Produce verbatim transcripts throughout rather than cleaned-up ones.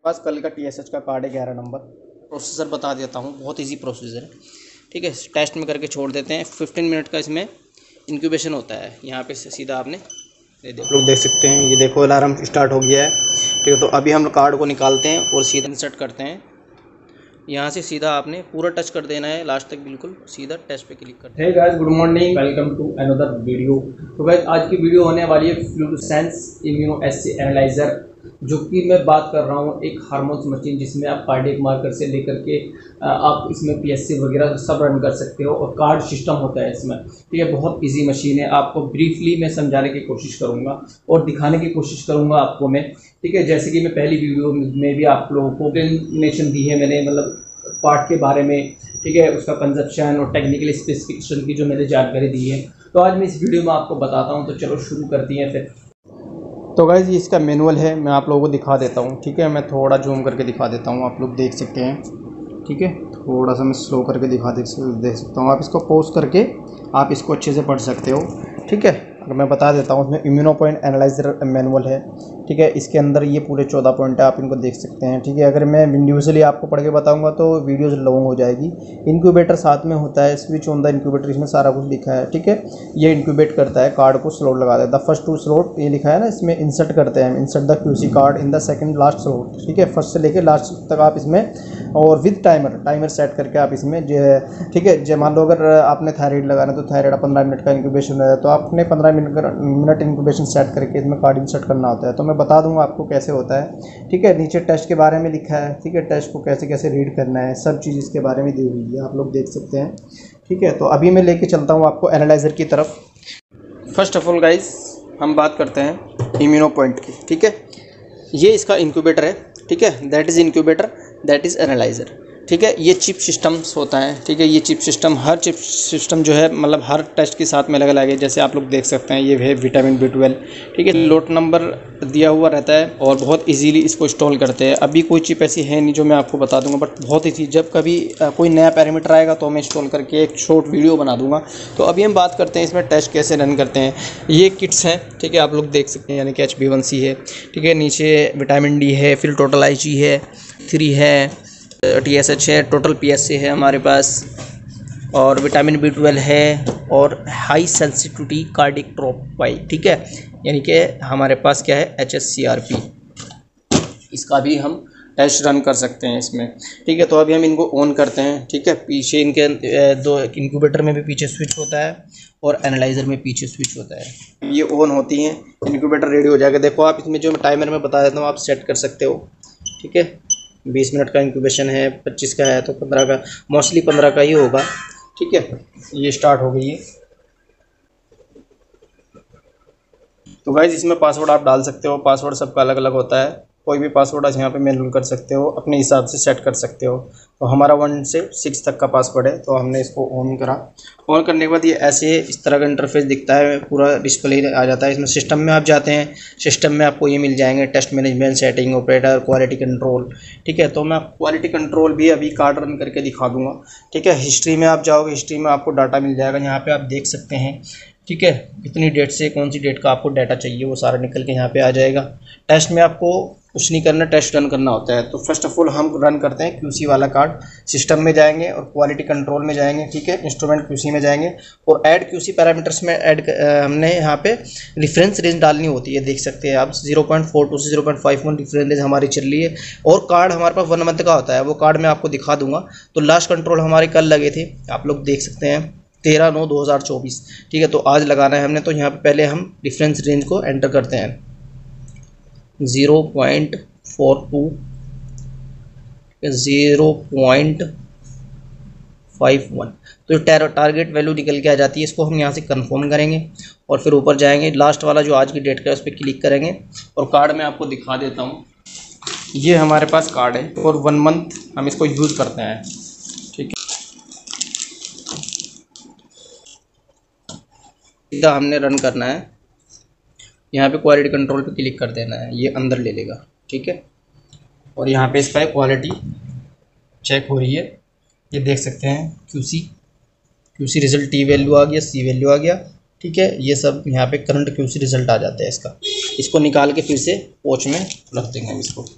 पास कल का T S H का कार्ड है ग्यारह नंबर। प्रोसीजर बता देता हूँ, बहुत इजी प्रोसीजर है। ठीक है, टेस्ट में करके छोड़ देते हैं। फिफ्टीन मिनट का इसमें इंक्यूबेशन होता है। यहाँ पे सीधा आपने आप लोग देख सकते हैं, ये देखो अलार्म स्टार्ट हो गया है। ठीक है, तो अभी हम कार्ड को निकालते हैं और सीधा इंसर्ट करते हैं। यहाँ से सीधा आपने पूरा टच कर देना है लास्ट तक, बिल्कुल सीधा टेस्ट पे क्लिक करते हैं। Hey guys, good morning, welcome to another video. तो गाइस आज की वीडियो होने वाली है फ्लूरोसेंस इम्यूनोएस्से एनालाइजर, जो कि मैं बात कर रहा हूँ एक हार्मोन्स मशीन, जिसमें आप कार्डियक मार्कर से लेकर के आप इसमें पीएससी वगैरह सब रन कर सकते हो और कार्ड सिस्टम होता है इसमें। ठीक है, बहुत इजी मशीन है। आपको ब्रीफली मैं समझाने की कोशिश करूँगा और दिखाने की कोशिश करूँगा आपको मैं। ठीक है, जैसे कि मैं पहली वीडियो में भी आप लोगों को एक्सप्लेनेशन दी है मैंने, मतलब पार्ट के बारे में। ठीक है, उसका कंजप्शन और टेक्निकल स्पेसिफिकेशन की जो मैंने जानकारी दी है, तो आज मैं इस वीडियो में आपको बताता हूं। तो चलो शुरू करती हैं फिर। तो गाइस ये इसका मैनुअल है, मैं आप लोगों को दिखा देता हूं। ठीक है, मैं थोड़ा जूम करके दिखा देता हूं, आप लोग देख सकते हैं। ठीक है, थोड़ा सा मैं स्लो करके दिखा देख देख सकता हूँ। आप इसको पॉज करके आप इसको अच्छे से पढ़ सकते हो। ठीक है, अगर मैं बता देता हूँ, इसमें इम्यूनो पॉइंट एनालाइजर मैनुअल है। ठीक है, इसके अंदर ये पूरे चौदह पॉइंट है, आप इनको देख सकते हैं। ठीक है, अगर मैं इंडिविजुअली आपको पढ़ के बताऊंगा तो वीडियोस लॉन्ग हो जाएगी। इंक्यूबेटर साथ में होता है, स्विच ऑन द इंक्यूबेटर, इसमें सारा कुछ लिखा है। ठीक है, ये इंक्यूबेट करता है, कार्ड को स्लॉट लगा देता है। फर्स्ट टू स्लॉट ये लिखा है ना, इसमें इंसर्ट करते हैं, insert the QC card in the second last slot. ठीक है, फर्स्ट से लेकर लास्ट तक आप इसमें, और विद टाइमर टाइमर सेट करके आप इसमें जो है। ठीक है, जब मान लो अगर आपने थायराइड लगाना है तो थायराइड पंद्रह मिनट का इंक्यूबेशन है, तो आपने पंद्रह मिनट मिनट इंक्यूबेशन सेट करके इसमें कार्ड इंसर्ट करना होता है। तो मैं बता दूंगा आपको कैसे होता है। ठीक है, नीचे टेस्ट के बारे में लिखा है। ठीक है, टेस्ट को कैसे कैसे रीड करना है, सब चीज़ इसके बारे में दी हुई है, आप लोग देख सकते हैं। ठीक है, तो अभी मैं लेके चलता हूँ आपको एनालाइजर की तरफ। फर्स्ट ऑफ ऑल गाइस, हम बात करते हैं इम्यूनो पॉइंट की। ठीक है, ये इसका इंक्यूबेटर है। ठीक है, that is incubator, that is analyser. ठीक है, ये चिप सिस्टम्स होता है। ठीक है, ये चिप सिस्टम, हर चिप सिस्टम जो है मतलब हर टेस्ट के साथ में लगा लगे, जैसे आप लोग देख सकते हैं ये है विटामिन बी ट्वेल्व। ठीक है, लोट नंबर दिया हुआ रहता है और बहुत इजीली इसको इंस्टॉल करते हैं। अभी कोई चिप ऐसी है नहीं जो मैं आपको बता दूंगा, बट बहुत ईजी, जब कभी कोई नया पैरामीटर आएगा तो मैं इंस्टॉल करके एक शॉर्ट वीडियो बना दूंगा। तो अभी हम बात करते हैं इसमें टेस्ट कैसे रन करते हैं। ये किट्स हैं। ठीक है, आप लोग देख सकते हैं, यानी कि एच बी वन सी है। ठीक है, नीचे विटामिन डी है, फिर टोटल आई जी है, थ्री है, टी एस एच है, टोटल पी एस सी है हमारे पास, और विटामिन बी ट्वेल्व है, और हाई सेंसिटिविटी कार्डिक ट्रोपाई। ठीक है, यानी कि हमारे पास क्या है, H S C R P, इसका भी हम टेस्ट रन कर सकते हैं इसमें। ठीक है, तो अभी हम इनको ऑन करते हैं। ठीक है, पीछे इनके दो इंक्यूबेटर में भी पीछे स्विच होता है और एनालाइजर में पीछे स्विच होता है। ये ऑन होती हैं, इंक्यूबेटर रेडी हो जाएगा। देखो आप इसमें जो टाइमर में बता देता हूँ, आप सेट कर सकते हो। ठीक है, बीस मिनट का इंक्यूबेशन है, पच्चीस का है तो पंद्रह का, मोस्टली पंद्रह का ही होगा। ठीक है, ये स्टार्ट हो गई है। तो गाइस इसमें पासवर्ड आप डाल सकते हो, पासवर्ड सबका अलग अलग होता है, कोई भी पासवर्ड आप यहाँ पे मैनुअल कर सकते हो, अपने हिसाब से सेट कर सकते हो। तो हमारा वन से सिक्स तक का पासवर्ड है, तो हमने इसको ऑन करा। ऑन करने के बाद ये ऐसे इस तरह का इंटरफेस दिखता है, पूरा डिस्प्ले आ जाता है। इसमें सिस्टम में आप जाते हैं, सिस्टम में आपको ये मिल जाएंगे, test management, setting, operator, quality control. ठीक है, तो मैं क्वालिटी कंट्रोल भी अभी कार्ड रन करके दिखा दूँगा। ठीक है, हिस्ट्री में आप जाओगे, हिस्ट्री में आपको डाटा मिल जाएगा, यहाँ पर आप देख सकते हैं। ठीक है, कितनी डेट से कौन सी डेट का आपको डाटा चाहिए वो सारा निकल के यहाँ पे आ जाएगा। टेस्ट में आपको कुछ नहीं करना, टेस्ट रन करना होता है। तो फर्स्ट ऑफ ऑल हम रन करते हैं क्यूसी वाला कार्ड। सिस्टम में जाएंगे और क्वालिटी कंट्रोल में जाएंगे। ठीक है, इंस्ट्रूमेंट क्यूसी में जाएंगे और ऐड क्यूसी पैरामीटर्स में ऐड हमने यहाँ पे रेफरेंस रेंज डालनी होती है। देख सकते हैं आप ज़ीरो पॉइंट फोर टू से zero point five one reference range हमारी चल रही है, और कार्ड हमारे पास वन मंथ का होता है, वो कार्ड मैं आपको दिखा दूंगा। तो लास्ट कंट्रोल हमारे कल लगे थे, आप लोग देख सकते हैं, तेरह नौ दो हज़ार चौबीस। ठीक है, तो आज लगाना है हमने। तो यहाँ पे पहले हम डिफरेंस रेंज को एंटर करते हैं, zero point four two, zero point five one. तो टारगेट वैल्यू निकल के आ जाती है। इसको हम यहाँ से कंफर्म करेंगे और फिर ऊपर जाएंगे, लास्ट वाला जो आज की डेट का है उस पर क्लिक करेंगे, और कार्ड में आपको दिखा देता हूँ। ये हमारे पास कार्ड है और वन मंथ हम इसको यूज़ करते हैं। ठीक है, सीधा हमने रन करना है, यहाँ पे क्वालिटी कंट्रोल पे क्लिक कर देना है, ये अंदर ले लेगा। ठीक है, और यहाँ पे इसका क्वालिटी चेक हो रही है, ये देख सकते हैं, QC QC result T value आ गया, सी वैल्यू आ गया। ठीक है, ये सब यहाँ पे करंट क्यूसी रिजल्ट आ जाता है इसका। इसको निकाल के फिर से पोच में रख देंगे हम इसको। ठीक,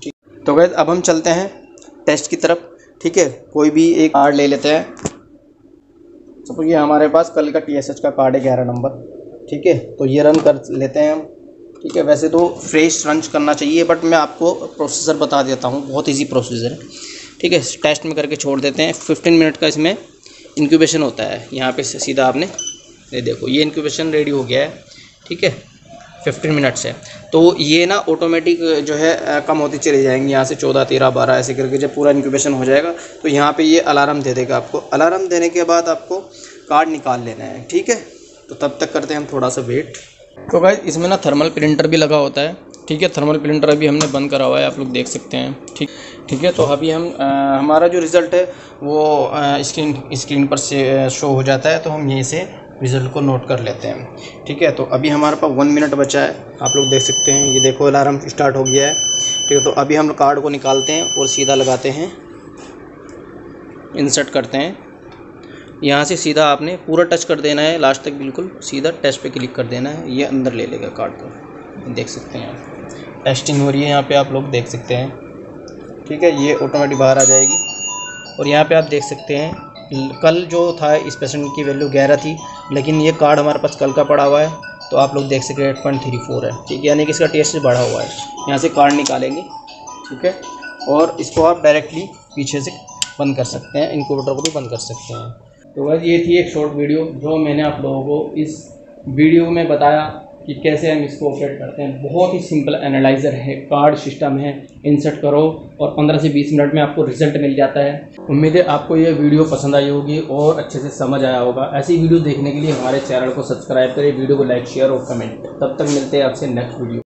तो गाइस अब हम चलते हैं टेस्ट की तरफ, ठीक है। कोई भी एक कार्ड ले लेते हैं। सपोज ये हमारे पास कल का टी एस एच का कार्ड है ग्यारह नंबर, ठीक है। तो ये रन कर लेते हैं हम, ठीक है। वैसे तो फ्रेश रन करना चाहिए, बट मैं आपको प्रोसीजर बता देता हूँ, बहुत इजी प्रोसीजर है, ठीक है। टेस्ट में करके छोड़ देते हैं। फिफ्टीन मिनट का इसमें इंक्यूबेशन होता है। यहाँ पे सीधा आपने ये देखो, ये इंक्यूबेशन रेडी हो गया है, ठीक है। फिफ्टीन मिनट्स है, तो ये ना ऑटोमेटिक जो है कम होती चली जाएंगी। यहाँ से चौदह तेरह बारह ऐसे करके जब पूरा इंक्यूबेशन हो जाएगा तो यहाँ पे ये अलार्म दे देगा आपको। अलार्म देने के बाद आपको कार्ड निकाल लेना है, ठीक है। तो तब तक करते हैं हम थोड़ा सा वेट। तो गाइस इसमें ना थर्मल प्रिंटर भी लगा होता है, ठीक है। थर्मल प्रिंटर अभी हमने बंद करा हुआ है, आप लोग देख सकते हैं, ठीक ठीक है। तो अभी हम आ, हमारा जो रिज़ल्ट है वो आ, स्क्रीन स्क्रीन पर से शो हो जाता है, तो हम यहीं से रिज़ल्ट को नोट कर लेते हैं, ठीक है। तो अभी हमारे पास वन मिनट बचा है, आप लोग देख सकते हैं। ये देखो अलार्म स्टार्ट हो गया है, ठीक है। तो अभी हम कार्ड को निकालते हैं और सीधा लगाते हैं, इंसर्ट करते हैं। यहाँ से सीधा आपने पूरा टच कर देना है लास्ट तक, बिल्कुल सीधा टेस्ट पे क्लिक कर देना है। ये अंदर ले लेगा कार्ड को, देख सकते हैं आप। टेस्टिंग हो रही है यहाँ पे, आप लोग देख सकते हैं, ठीक है। ये ऑटोमेटिक बाहर आ जाएगी और यहाँ पे आप देख सकते हैं कल जो था इस पेशेंट की वैल्यू ग्यारह थी, लेकिन ये कार्ड हमारे पास कल का पड़ा हुआ है, तो आप लोग देख सकते हैं एट पॉइंट थ्री फोर है, ठीक है। यानी कि इसका टेस्ट बढ़ा हुआ है। यहाँ से कार्ड निकालेंगे, ठीक है, और इसको आप डायरेक्टली पीछे से बंद कर सकते हैं, इनक्यूबेटर को भी बंद कर सकते हैं। तो बस ये थी एक शॉर्ट वीडियो जो मैंने आप लोगों को इस वीडियो में बताया कि कैसे हम इसको ऑपरेट करते हैं। बहुत ही सिंपल एनालाइज़र है, कार्ड सिस्टम है, इंसर्ट करो और पंद्रह से बीस मिनट में आपको रिजल्ट मिल जाता है। उम्मीद है आपको ये वीडियो पसंद आई होगी और अच्छे से समझ आया होगा। ऐसी वीडियो देखने के लिए हमारे चैनल को सब्सक्राइब करें, वीडियो को लाइक शेयर और कमेंट। तब तक मिलते हैं आपसे नेक्स्ट वीडियो।